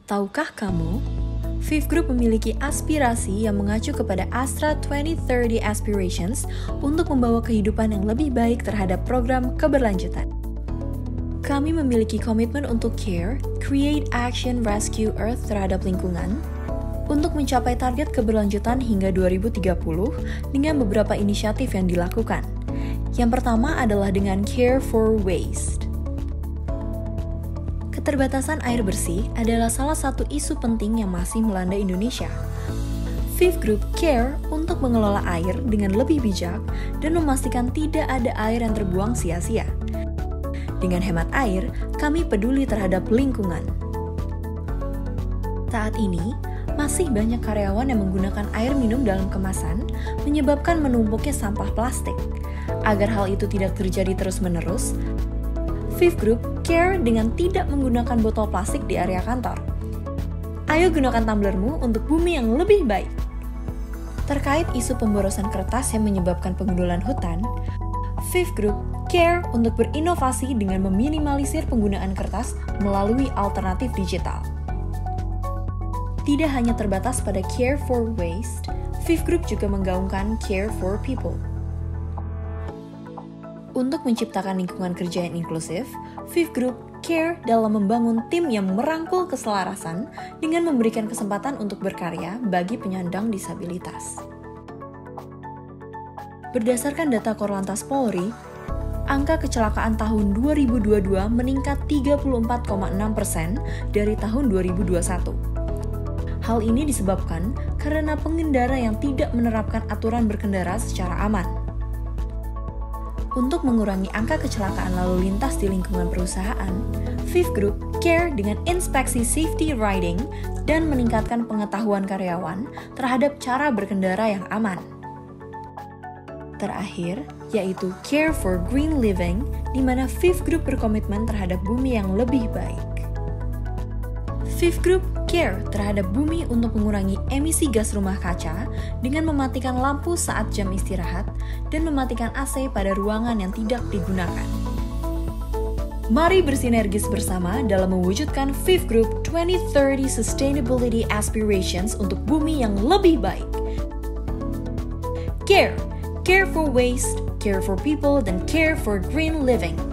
Tahukah kamu, Fifth Group memiliki aspirasi yang mengacu kepada Astra 2030 Aspirations untuk membawa kehidupan yang lebih baik terhadap program keberlanjutan. Kami memiliki komitmen untuk care, create action, rescue Earth terhadap lingkungan, untuk mencapai target keberlanjutan hingga 2030 dengan beberapa inisiatif yang dilakukan. Yang pertama adalah dengan Care for Waste. Keterbatasan air bersih adalah salah satu isu penting yang masih melanda Indonesia. Fifth Group care untuk mengelola air dengan lebih bijak dan memastikan tidak ada air yang terbuang sia-sia. Dengan hemat air, kami peduli terhadap lingkungan. Saat ini, masih banyak karyawan yang menggunakan air minum dalam kemasan, menyebabkan menumpuknya sampah plastik. Agar hal itu tidak terjadi terus-menerus, Fifth Group care dengan tidak menggunakan botol plastik di area kantor. Ayo gunakan tumblermu untuk bumi yang lebih baik. Terkait isu pemborosan kertas yang menyebabkan pengundulan hutan, Fifth Group care untuk berinovasi dengan meminimalisir penggunaan kertas melalui alternatif digital. Tidak hanya terbatas pada Care for Waste, Fifth Group juga menggaungkan Care for People. Untuk menciptakan lingkungan kerja yang inklusif, Fifth Group care dalam membangun tim yang merangkul keselarasan dengan memberikan kesempatan untuk berkarya bagi penyandang disabilitas. Berdasarkan data Korlantas Polri, angka kecelakaan tahun 2022 meningkat 34,6% dari tahun 2021. Hal ini disebabkan karena pengendara yang tidak menerapkan aturan berkendara secara aman. Untuk mengurangi angka kecelakaan lalu lintas di lingkungan perusahaan, Fifth Group care dengan inspeksi safety riding dan meningkatkan pengetahuan karyawan terhadap cara berkendara yang aman. Terakhir, yaitu Care for Green Living, di mana Fifth Group berkomitmen terhadap bumi yang lebih baik. Fifth Group care terhadap bumi untuk mengurangi emisi gas rumah kaca dengan mematikan lampu saat jam istirahat dan mematikan AC pada ruangan yang tidak digunakan. Mari bersinergis bersama dalam mewujudkan Fifth Group 2030 Sustainability Aspirations untuk bumi yang lebih baik. Care for waste, care for people, dan care for green living.